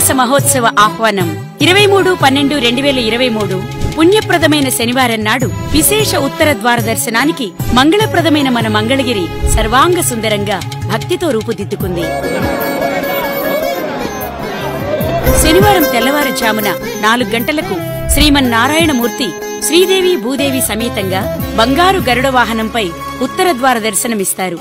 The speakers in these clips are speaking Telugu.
శ్రీనివాస మహోత్సవ ఆహ్వానం 23/12/2023 పుణ్యప్రదమైన శనివారం నాడు విశేష ఉత్తర ద్వార దర్శనానికి మంగళప్రదమైన మన మంగళగిరి సర్వాంగ సుందరంగా భక్తితో రూపుదిద్దుకుంది. శనివారం తెల్లవారుజామున 4 గంటలకు శ్రీమన్నారాయణమూర్తి శ్రీదేవి భూదేవి సమేతంగా బంగారు గరుడ వాహనంపై ఉత్తర ద్వార దర్శనమిస్తారు.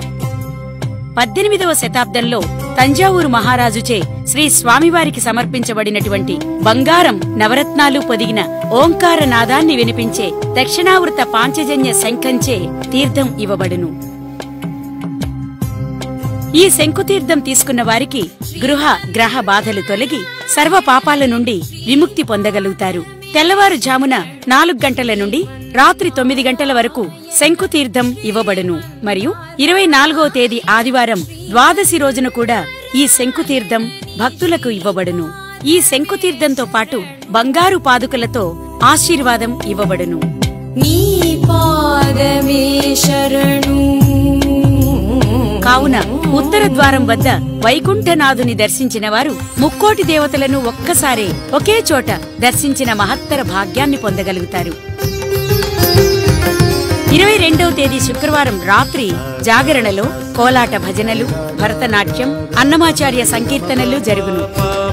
18వ శతాబ్దంలో తంజావూరు మహారాజుచే శ్రీ స్వామివారికి సమర్పించబడినటువంటి బంగారం నవరత్నాలు పొదిగిన ఓంకార నాదాన్ని వినిపించే దక్షిణావృత పాంచజన్య శంఖంచే తీర్థం ఇవ్వబడును. ఈ శంకుతీర్థం తీసుకున్న వారికి గృహ గ్రహ బాధలు తొలగి సర్వ పాపాల నుండి విముక్తి పొందగలుగుతారు. తెల్లవారుజామున 4 గంటల నుండి రాత్రి 9 గంటల వరకు శంకుతీర్థం ఇవ్వబడును. మరియు 24వ తేదీ ఆదివారం ద్వాదశి రోజున కూడా ఈ శంకుతీర్థం భక్తులకు ఇవ్వబడును. ఈ శంకుతీర్థంతో పాటు బంగారు పాదుకలతో ఆశీర్వాదం ఇవ్వబడును. కావున ఉత్తర ద్వారం వద్ద వైకుంఠనాథుని దర్శించిన వారు ముక్కోటి దేవతలను ఒక్కసారే ఒకే చోట దర్శించిన మహత్తర భాగ్యాన్ని పొందగలుగుతారు. 22వ తేదీ శుక్రవారం రాత్రి జాగరణలో కోలాట భజనలు, భరతనాట్యం, అన్నమాచార్య సంకీర్తనలు జరుగును.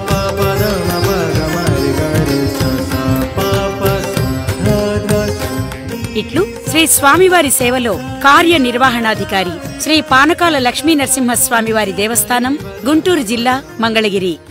ఇట్లు శ్రీ స్వామివారి సేవలో కార్యనిర్వహణాధికారి శ్రీ పానకాల లక్ష్మీ నరసింహస్వామివారి దేవస్థానం, గుంటూరు జిల్లా, మంగళగిరి.